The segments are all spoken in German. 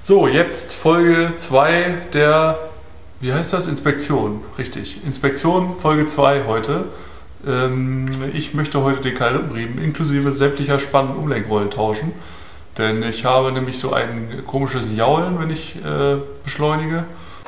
So, jetzt Folge 2 der, wie heißt das? Inspektion. Richtig, Inspektion Folge 2 heute. Ich möchte heute den Keilrippenriemen inklusive sämtlicher Spann- und Umlenkrollen tauschen. Denn ich habe nämlich so ein komisches Jaulen, wenn ich beschleunige.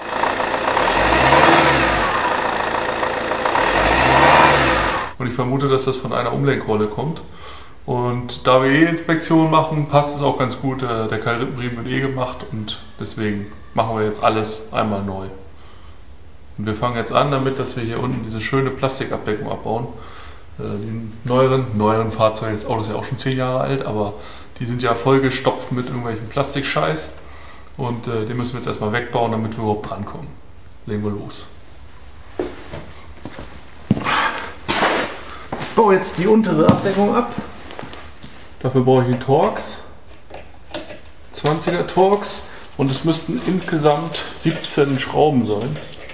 Und ich vermute, dass das von einer Umlenkrolle kommt. Und da wir Inspektion machen, passt es auch ganz gut. Der Keilrippenriemen wird gemacht und deswegen machen wir jetzt alles einmal neu. Und wir fangen jetzt an damit, dass wir hier unten diese schöne Plastikabdeckung abbauen. Die neueren Fahrzeuge, das Auto ist ja auch schon 10 Jahre alt, aber die sind ja vollgestopft mit irgendwelchen Plastikscheiß. Und den müssen wir jetzt erstmal wegbauen, damit wir überhaupt drankommen. Legen wir los. Ich baue jetzt die untere Abdeckung ab. Dafür brauche ich die Torx, 20er Torx, und es müssten insgesamt 17 Schrauben sein.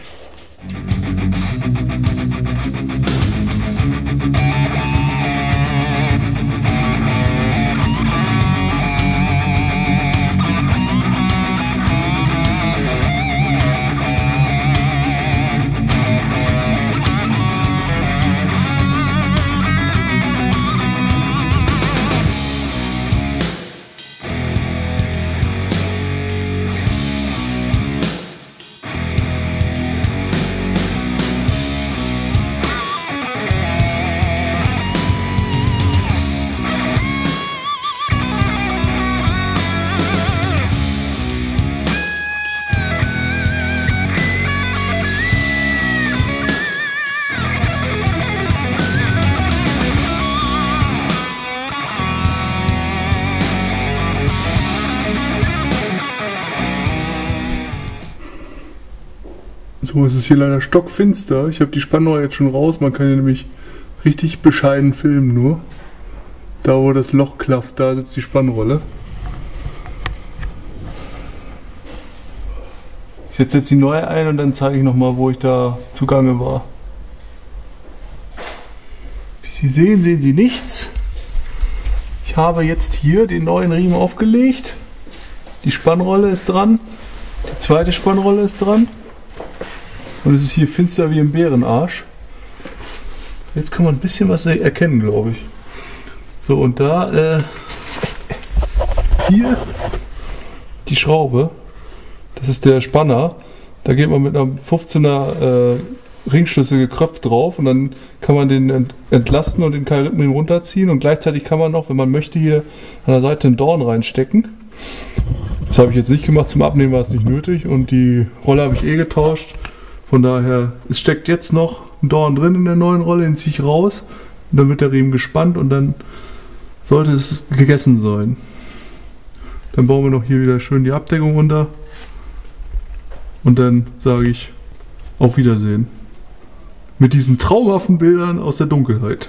So, es ist hier leider stockfinster. Ich habe die Spannrolle jetzt schon raus. Man kann hier nämlich richtig bescheiden filmen nur. Da wo das Loch klafft, da sitzt die Spannrolle. Ich setze jetzt die neue ein und dann zeige ich nochmal, wo ich da zugange war. Wie Sie sehen, sehen Sie nichts. Ich habe jetzt hier den neuen Riemen aufgelegt. Die Spannrolle ist dran. Die zweite Spannrolle ist dran. Und es ist hier finster wie im Bärenarsch. Jetzt kann man ein bisschen was erkennen, glaube ich. So, und da hier die Schraube, das ist der Spanner. Da geht man mit einem 15er Ringschlüssel gekröpft drauf und dann kann man den entlasten und den Keilrippenriemen runterziehen. Und gleichzeitig kann man noch, wenn man möchte, hier an der Seite einen Dorn reinstecken. Das habe ich jetzt nicht gemacht, zum Abnehmen war es nicht nötig. Und die Rolle habe ich getauscht. Von daher, es steckt jetzt noch ein Dorn drin in der neuen Rolle, den ziehe ich raus. Und dann wird der Riemen gespannt und dann sollte es gegessen sein. Dann bauen wir noch hier wieder schön die Abdeckung runter. Und dann sage ich auf Wiedersehen. Mit diesen traumhaften Bildern aus der Dunkelheit.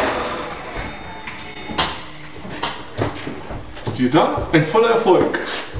Siehe da, ein voller Erfolg.